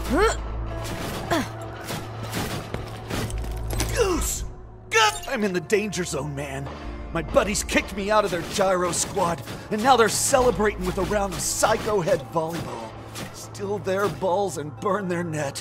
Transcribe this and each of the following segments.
Goose! I'm in the danger zone, man. My buddies kicked me out of their gyro squad, and now they're celebrating with a round of Psycho Head volleyball. Steal their balls and burn their net.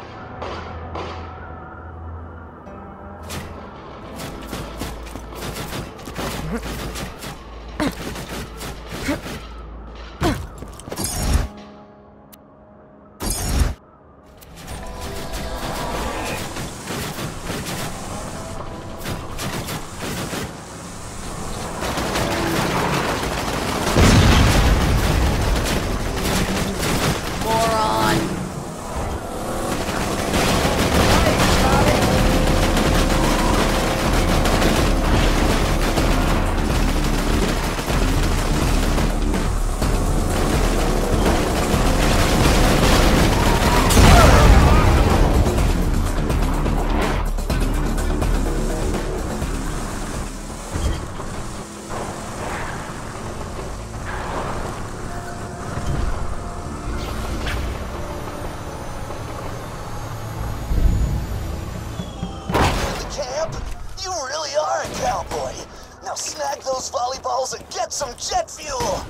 Now snag those volleyballs and get some jet fuel!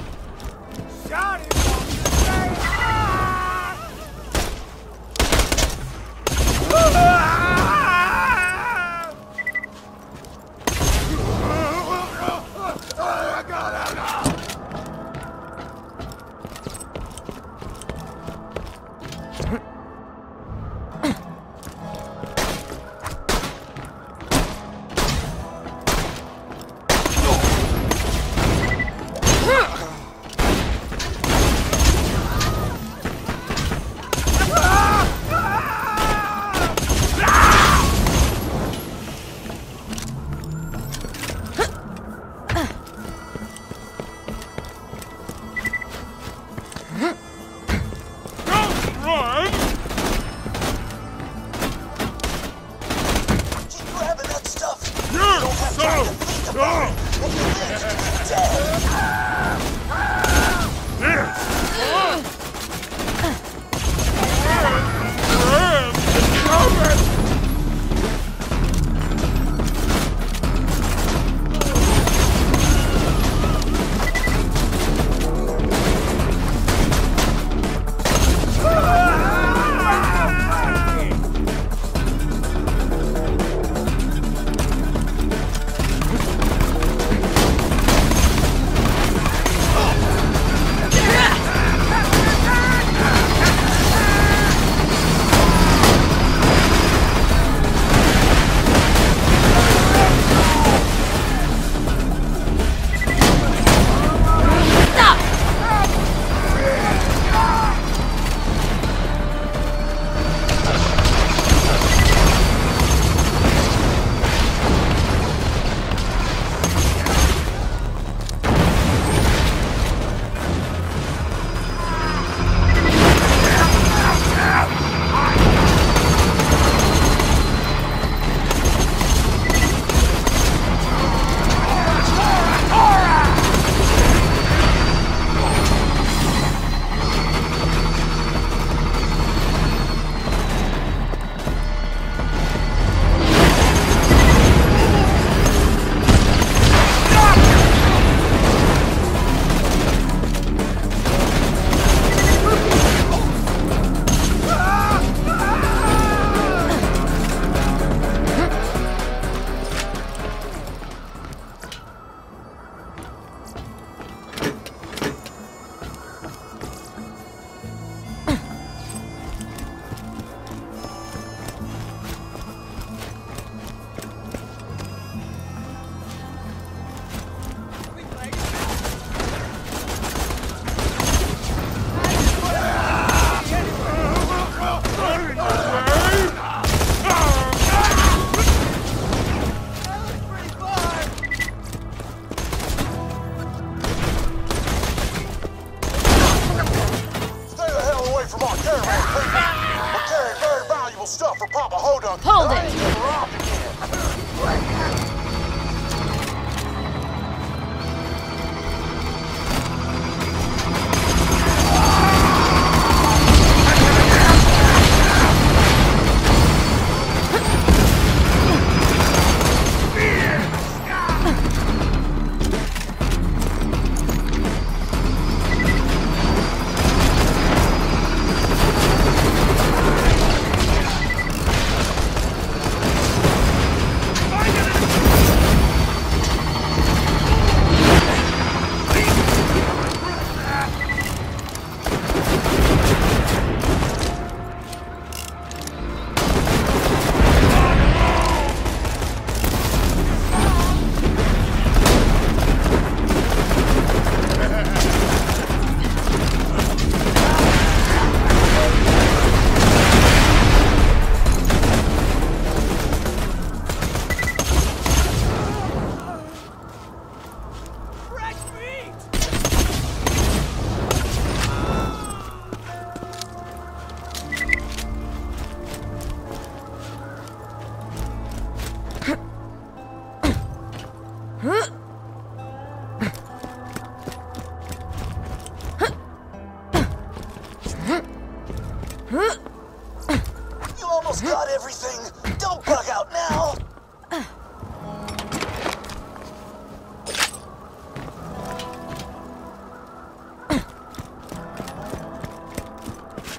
Hold it!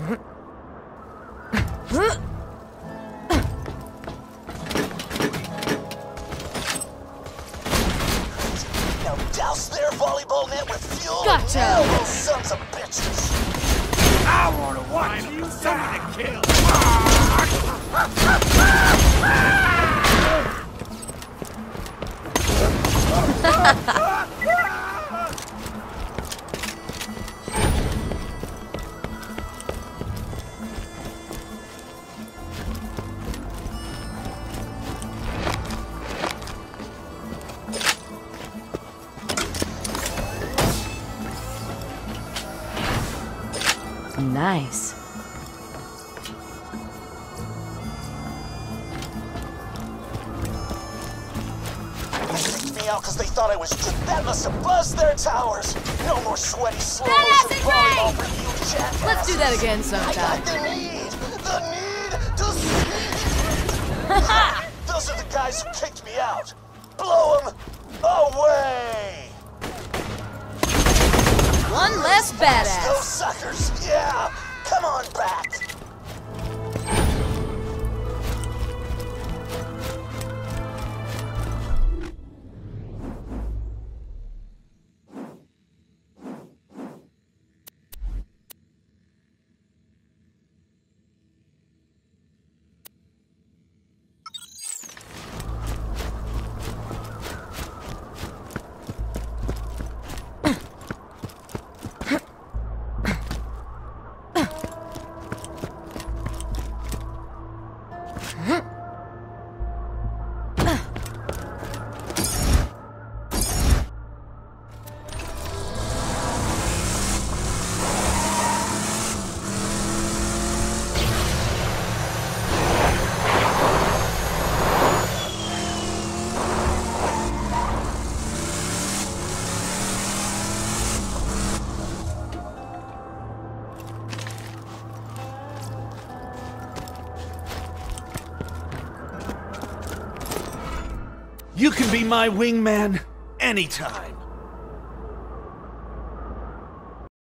Now douse their volleyball net with fuel. Gotcha. Now those sons of bitches. I wanna watch you die. Kill. Nice. They kicked me out because they thought I was good. That must have buzzed their towers. No more sweaty slow That motion acid volleyball rain! for you jackasses. Let's do that again I sometime. got the need to see. Those are the guys who kicked me out. Blow them away. One less Those badass. suckers, yeah. Come on back. You can be my wingman anytime.